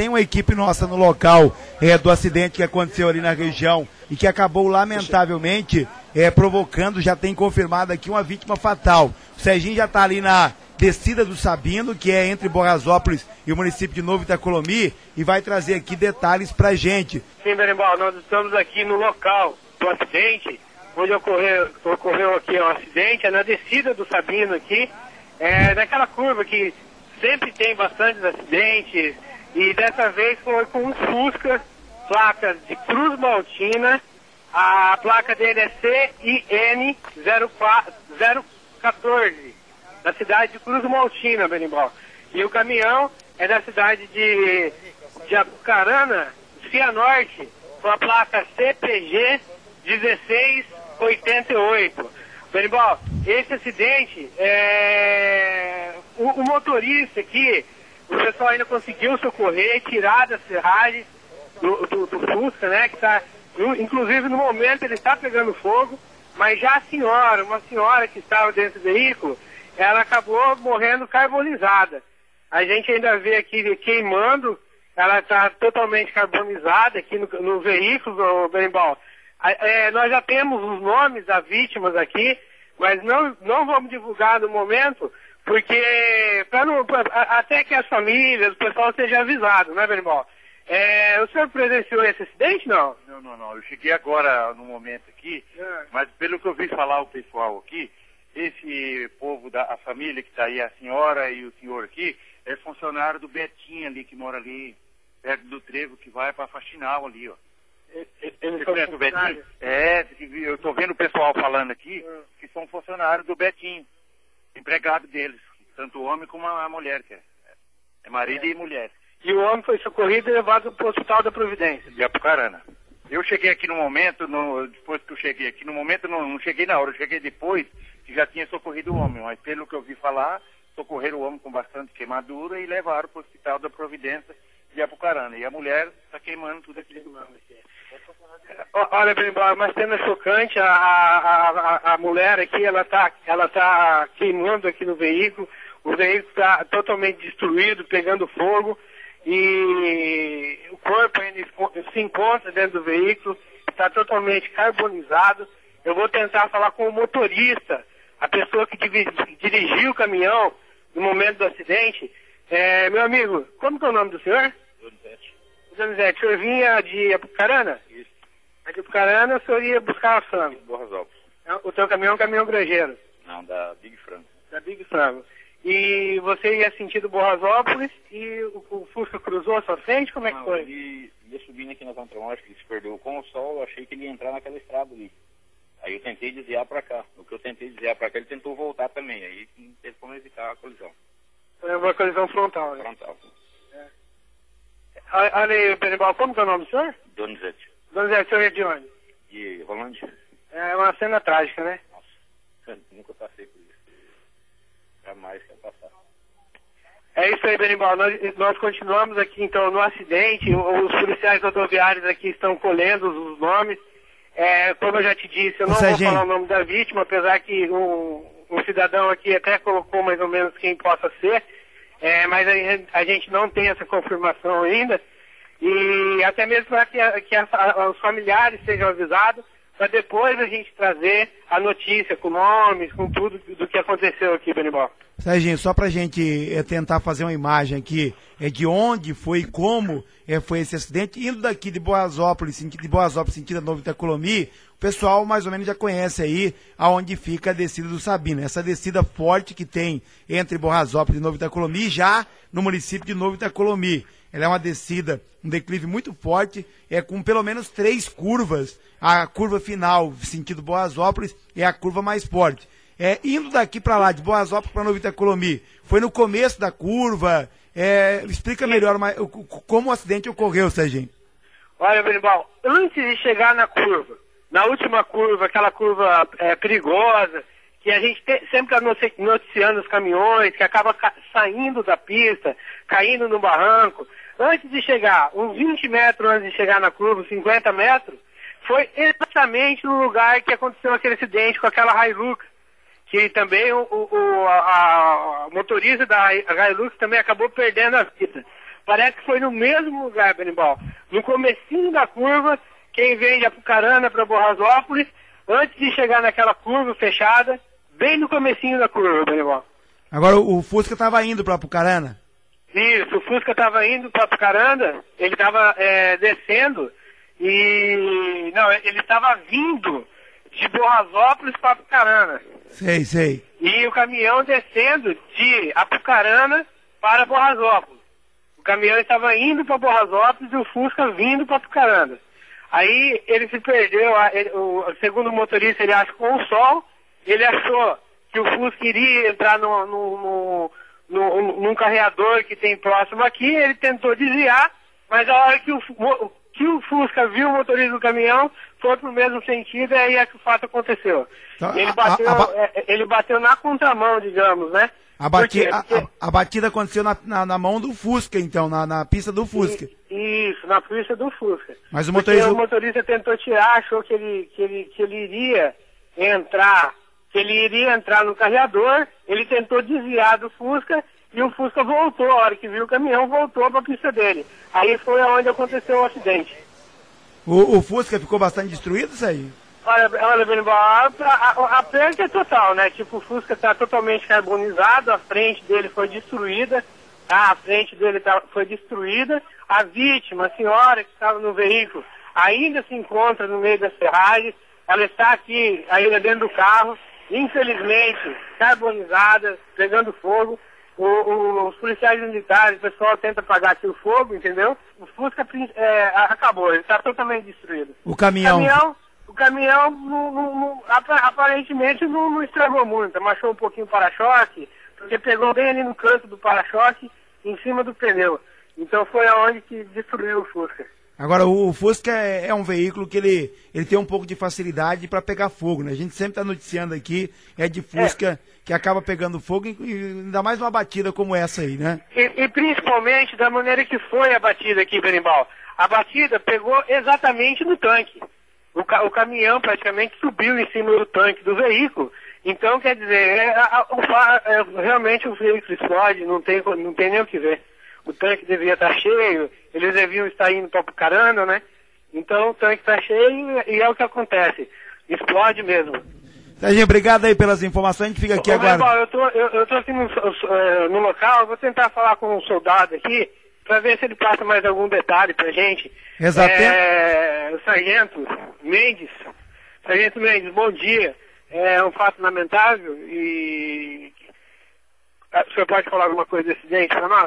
tem uma equipe nossa no local do acidente que aconteceu ali na região e que acabou lamentavelmente provocando, já tem confirmado aqui uma vítima fatal. O Serginho já está ali na descida do Sabino, que é entre Borrasópolis e o município de Novo Itacolomi, e vai trazer aqui detalhes pra gente. Sim, Berimbau, nós estamos aqui no local do acidente, onde ocorreu aqui o acidente, é na descida do Sabino aqui, naquela curva que sempre tem bastantes acidentes, e dessa vez foi com um Fusca, placa de Cruz Maltina, a placa dele é CIN 014, da cidade de Cruz Maltina, Berimbau. E o caminhão é da cidade de Apucarana, Cianorte, com a placa CPG 1688. Berimbau, esse acidente, o motorista aqui, o pessoal ainda conseguiu socorrer, tirar das ferragens do Fusca, né, que está, inclusive no momento ele está pegando fogo, mas já uma senhora que estava dentro do veículo, ela acabou morrendo carbonizada. A gente ainda vê aqui queimando, ela está totalmente carbonizada aqui no veículo, Berimbau. Nós já temos os nomes das vítimas aqui, mas não vamos divulgar no momento, porque até que as famílias, o pessoal seja avisado, né, Berimbau? O senhor presenciou esse acidente, não? Não. Eu cheguei agora no momento aqui, mas pelo que eu vi falar o pessoal aqui, esse povo a família que está aí, a senhora e o senhor aqui, é funcionário do Betinho ali, que mora ali perto do trevo, que vai para Faxinal ali, ó. Eles são o Betinho? Eu tô vendo o pessoal falando aqui que são funcionários do Betinho, empregado deles, tanto o homem como a mulher, que é marido e mulher. E o homem foi socorrido e levado para o Hospital da Providência de Apucarana. Eu cheguei aqui no momento, depois que eu cheguei aqui, no momento não cheguei na hora, eu cheguei depois que já tinha socorrido o homem, mas pelo que eu vi falar, socorreram o homem com bastante queimadura e levaram para o Hospital da Providência de Apucarana. E a mulher está queimando tudo aqui. Olha, Berimbau, uma cena chocante, a mulher aqui, ela tá queimando aqui no veículo, o veículo está totalmente destruído, pegando fogo, e o corpo ainda se encontra dentro do veículo, está totalmente carbonizado. Eu vou tentar falar com o motorista, a pessoa que dirigiu o caminhão no momento do acidente. Meu amigo, como que é o nome do senhor? Donizete. Donizete, o senhor vinha de Apucarana? Isso. De Apucarana, o senhor ia buscar a frango? Borrasópolis. O teu caminhão é um caminhão granjeiro? Não, da Big Frango. Da Big Frango. E você ia sentido Borrasópolis e o Fusca cruzou a sua frente? Como é que foi? Ele ia subindo aqui na contramão, acho que ele se perdeu com o sol, eu achei que ele ia entrar naquela estrada ali. Aí eu tentei desviar para cá. No que eu tentei desviar para cá, ele tentou voltar também. Aí teve como evitar a colisão. Foi uma colisão frontal, né? Frontal. Olha aí, Berimbau, como que é o nome do senhor? Donizete. Donizete, o senhor é de onde? De Rolândia. É uma cena trágica, né? Nossa, nunca passei por isso. Jamais quer passar. É isso aí, Berimbau. Nós continuamos aqui, então, no acidente. Os policiais rodoviários aqui estão colhendo os nomes. Como eu já te disse, eu não vou falar o nome da vítima, apesar que um cidadão aqui até colocou mais ou menos quem possa ser, mas a gente não tem essa confirmação ainda, e até mesmo para que os familiares sejam avisados, para depois a gente trazer a notícia com nomes, com tudo do que aconteceu aqui, Berimbau. Serginho, só pra gente tentar fazer uma imagem aqui, de onde foi e como foi esse acidente, indo daqui de Borrasópolis, sentido Novo Itacolomi, o pessoal mais ou menos já conhece aí aonde fica a descida do Sabino, essa descida forte que tem entre Borrasópolis e Novo Itacolomi, já no município de Novo Itacolomi. Ela é uma descida, um declive muito forte, com pelo menos 3 curvas. A curva final, sentido Borrasópolis, é a curva mais forte. Indo daqui para lá, de Borrasópolis para Novo Itacolomi, foi no começo da curva? Explica melhor como o acidente ocorreu, Serginho. Olha, Berimbau, antes de chegar na curva, na última curva, aquela curva perigosa, que a gente sempre está noticiando os caminhões, que acaba saindo da pista, caindo no barranco, antes de chegar, uns 20 metros antes de chegar na curva, 50 metros, foi exatamente no lugar que aconteceu aquele acidente com aquela Hilux, que também a motorista da Hilux também acabou perdendo a vida. Parece que foi no mesmo lugar, Benimbal. No comecinho da curva, quem vem de Apucarana para Borrasópolis, antes de chegar naquela curva fechada, bem no comecinho da curva, Benimbal. Agora o Fusca estava indo para Apucarana? Isso, o Fusca estava indo para Apucarana, ele estava descendo e... Não, ele estava vindo de Borrasópolis para Apucarana. Sei. E o caminhão descendo de Apucarana para Borrasópolis. O caminhão estava indo para Borrasópolis e o Fusca vindo para Apucarana. Aí ele se perdeu, segundo o motorista, ele achou o sol, ele achou que o Fusca iria entrar num carreador que tem próximo aqui, ele tentou desviar, mas a hora que o Fusca viu o motorista do caminhão, foi pro mesmo sentido, e aí é que o fato aconteceu. Então, ele bateu na contramão, digamos, né? A batida aconteceu na mão do Fusca, então, na pista do Fusca. Isso, na pista do Fusca. Mas o motorista tentou tirar, achou que ele iria entrar no carreador, ele tentou desviar do Fusca e o Fusca voltou, a hora que viu o caminhão, voltou para a pista dele. Aí foi onde aconteceu o acidente. O Fusca ficou bastante destruído, isso aí? Olha, Benimbal, a perda é total, né? Tipo, o Fusca está totalmente carbonizado, a frente dele foi destruída, tá? Foi destruída. A vítima, a senhora que estava no veículo, ainda se encontra no meio das ferragens, ela está aqui, ainda dentro do carro, infelizmente, carbonizada, pegando fogo. Os policiais militares, o pessoal tenta apagar aqui o fogo, entendeu? O Fusca acabou, ele está totalmente destruído. O caminhão aparentemente não estragou muito, amassou um pouquinho o para-choque, porque pegou bem ali no canto do para-choque, em cima do pneu. Então foi aonde que destruiu o Fusca. Agora, o Fusca é um veículo que ele tem um pouco de facilidade para pegar fogo, né? A gente sempre está noticiando aqui, de Fusca que acaba pegando fogo, e ainda mais uma batida como essa aí, né? E principalmente da maneira que foi a batida aqui, Benimbal. A batida pegou exatamente no tanque. O caminhão praticamente subiu em cima do tanque do veículo. Então, quer dizer, realmente o veículo explode, não tem nem o que ver. O tanque devia estar cheio, eles deviam estar indo para Apucarana, né? Então o tanque está cheio e é o que acontece. Explode mesmo. Serginho, obrigado aí pelas informações, a gente fica aqui agora. Eu tô aqui no local, vou tentar falar com um soldado aqui, para ver se ele passa mais algum detalhe pra gente. Exatamente. Sargento Mendes, bom dia. É um fato lamentável e... O senhor pode falar alguma coisa desse acidente para nós?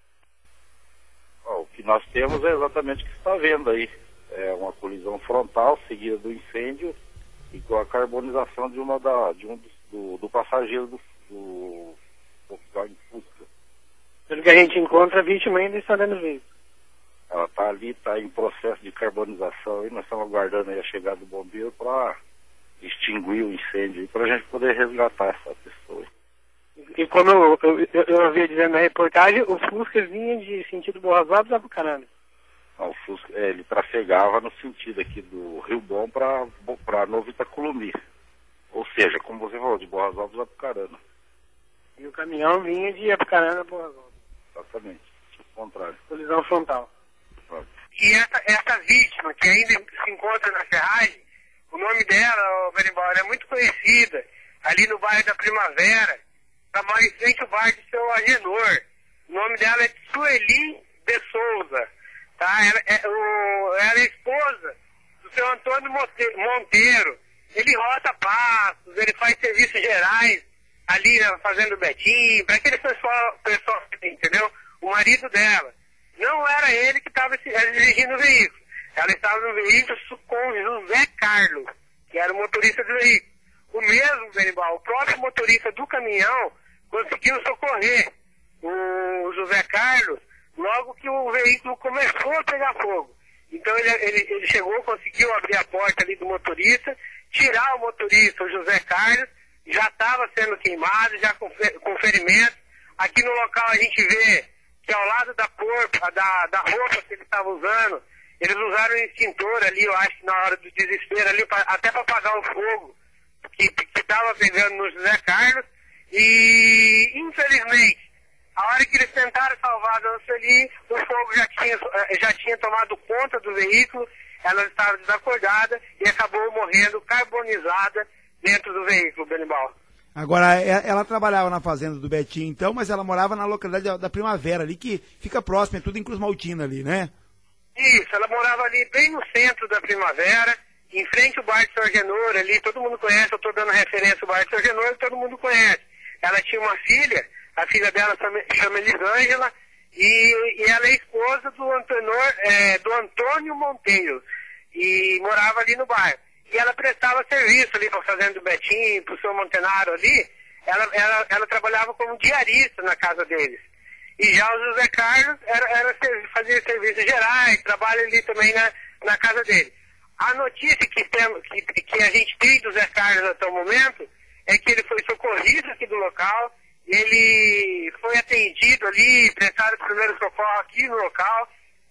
O que nós temos é exatamente o que você está vendo aí. É uma colisão frontal seguida do incêndio e com a carbonização do passageiro do Volkswagen Fusca. Pelo que a gente encontra, a vítima ainda está dentro do veículo. Ela está ali, está em processo de carbonização e nós estamos aguardando aí a chegada do bombeiro para extinguir o incêndio e para a gente poder resgatar essa pessoa. E como eu havia dizendo na reportagem, o Fusca vinha de sentido Borrasópolis a Apucarana. O Fusca, ele trafegava no sentido aqui do Rio Bom para Novo Itacolomi. Ou seja, como você falou, de Borrasópolis a Apucarana. E o caminhão vinha de Apucarana a Borrasópolis. Exatamente, o contrário. Colisão frontal. Claro. E essa vítima, que ainda se encontra na ferragem, o nome dela, Benimbal, é muito conhecida, ali no bairro da Primavera, trabalha em frente ao bairro de Seu Agenor. O nome dela é Sueli de Souza. Tá? Ela é esposa do seu Antônio Monteiro. Ele rota pastos, ele faz serviços gerais ali na Fazenda Betim, para aquele pessoal, entendeu? O marido dela. Não era ele que estava dirigindo o veículo. Ela estava no veículo com o José Carlos, que era o motorista do veículo. O mesmo, Benimbal, o próprio motorista do caminhão conseguiu socorrer o José Carlos logo que o veículo começou a pegar fogo. Então ele chegou, conseguiu abrir a porta ali do motorista, tirar o motorista, o José Carlos, já estava sendo queimado, já com ferimento. Aqui no local a gente vê que ao lado da roupa que ele estava usando, eles usaram um extintor ali, eu acho que na hora do desespero ali, até para apagar o fogo que estava pegando no José Carlos. E infelizmente A hora que eles tentaram salvar a dona ali, o fogo já tinha tomado conta do veículo, ela estava desacordada e acabou morrendo carbonizada dentro do veículo, Benimbal. Agora, ela trabalhava na fazenda do Betinho, então, mas ela morava na localidade da Primavera, ali, que fica próximo, é tudo em Cruz Maltina ali, né? Isso, ela morava ali bem no centro da Primavera, em frente ao bairro de São Agenor, ali, todo mundo conhece, eu estou dando referência ao bairro de São Agenor, todo mundo conhece. Ela tinha uma filha, a filha dela chama Elisângela, e ela é esposa do Antônio Monteiro, e morava ali no bairro. E ela prestava serviço ali para a fazenda do Betinho, para o seu Montenaro ali, ela trabalhava como diarista na casa deles. E já o José Carlos fazia serviços gerais, trabalha ali também na casa dele. A notícia que a gente tem do José Carlos até o momento é que ele foi socorrido aqui do local, ele foi atendido ali, prestado primeiro socorro aqui no local,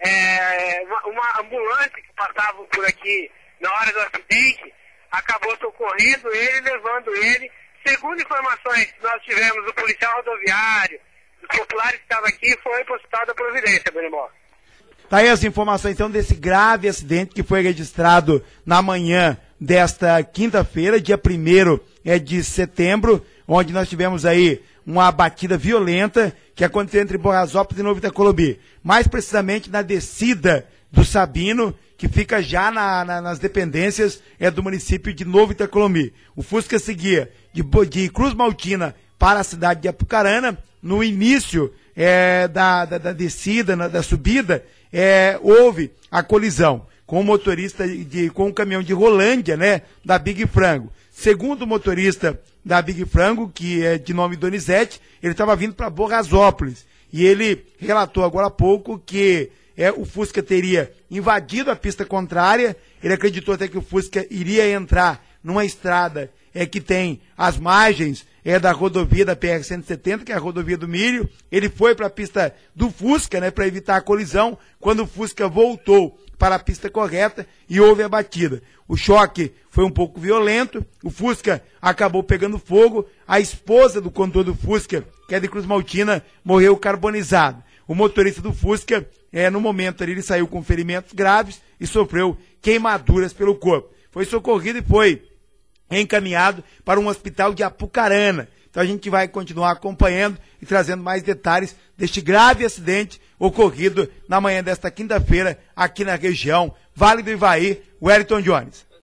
uma ambulância que passava por aqui na hora do acidente acabou socorrendo ele, levando ele. Segundo informações que nós tivemos do policial rodoviário, dos populares que estavam aqui, foi para o Hospital da Providência, Benimó. Tá aí as informações, então, desse grave acidente que foi registrado na manhã desta quinta-feira, dia 1º de setembro, onde nós tivemos aí uma batida violenta que aconteceu entre Borrasópolis e Novo Itacolomi. Mais precisamente na descida do Sabino, que fica já nas dependências do município de Novo Itacolomi. O Fusca seguia de Cruz Maltina para a cidade de Apucarana. No início da descida, da subida, houve a colisão com o motorista, com o caminhão de Rolândia, né, da Big Frango. Segundo o motorista da Big Frango, que é de nome Donizete, ele estava vindo para Borrasópolis. E ele relatou agora há pouco que o Fusca teria invadido a pista contrária. Ele acreditou até que o Fusca iria entrar numa estrada que tem as margens da rodovia da PR-170, que é a rodovia do Milho. Ele foi para a pista do Fusca, né, para evitar a colisão, quando o Fusca voltou para a pista correta e houve a batida. O choque foi um pouco violento, o Fusca acabou pegando fogo, a esposa do condutor do Fusca, que é de Cruz Maltina, morreu carbonizada. O motorista do Fusca, no momento ali, ele saiu com ferimentos graves e sofreu queimaduras pelo corpo. Foi socorrido e foi encaminhado para um hospital de Apucarana. Então a gente vai continuar acompanhando e trazendo mais detalhes deste grave acidente ocorrido na manhã desta quinta-feira aqui na região Vale do Ivaí. Wellington Jones.